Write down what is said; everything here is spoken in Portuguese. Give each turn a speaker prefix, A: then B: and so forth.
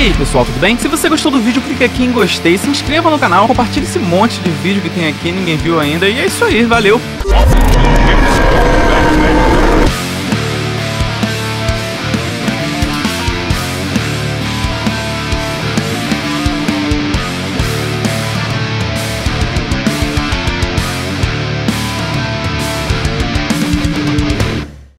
A: E aí pessoal, tudo bem? Se você gostou do vídeo, clica aqui em gostei, se inscreva no canal, compartilhe esse monte de vídeo que tem aqui, ninguém viu ainda. E é isso aí, valeu!